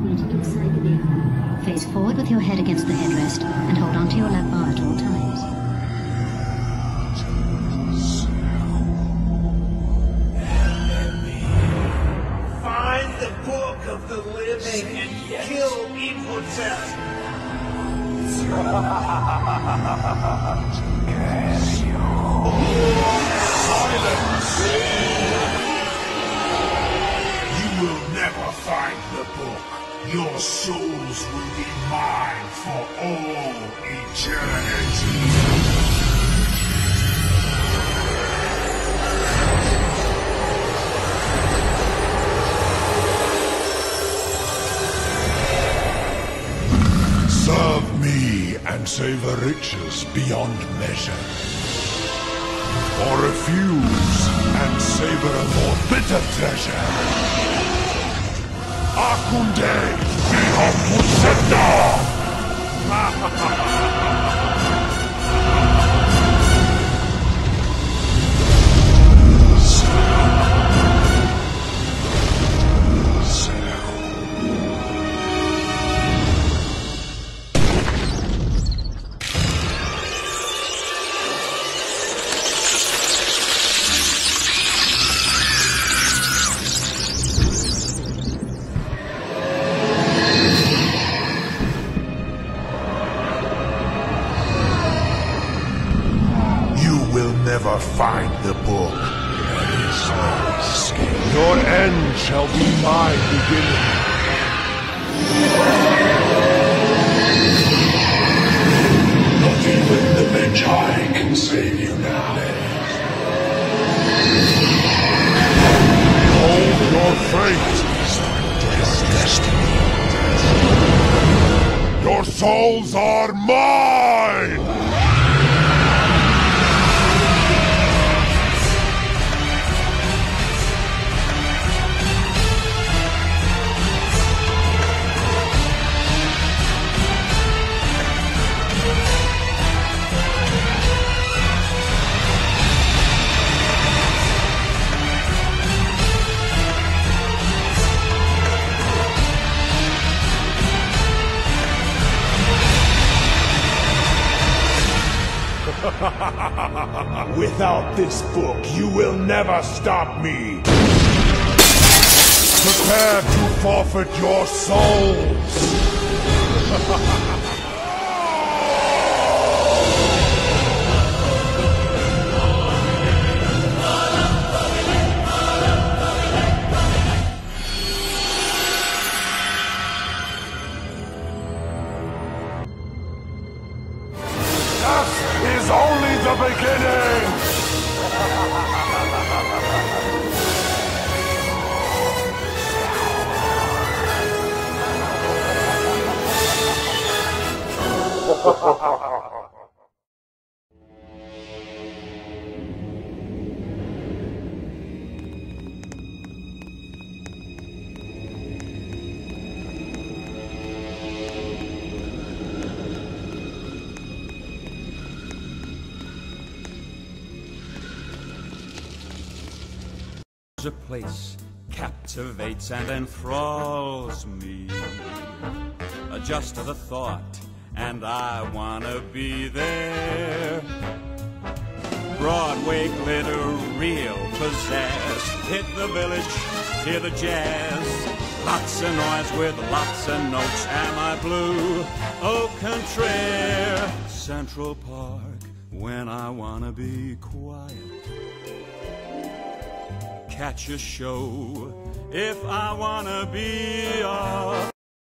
movement inside the vehicle. Face forward with your head against the headrest and hold onto your left bar at all times. Find the book of the living and kill Imhotep. You will never find the book. Your souls will be mine for all eternity. Serve me and savor riches beyond measure. Or refuse and savor a more bitter treasure. Akunde Bihopuseta! Never find the book. Your end shall be my beginning. Not even the Magi can save you now. Behold your fate. Your destiny. Your souls are mine! Without this book, you will never stop me. Prepare to forfeit your souls. Is only the beginning! A place captivates and enthralls me. Just the thought, and I wanna be there. Broadway glitter, real possessed. Hit the village, hear the jazz. Lots of noise with lots of notes. Am I blue? Au contraire. Central Park, when I wanna be quiet. Catch a show if I wanna be a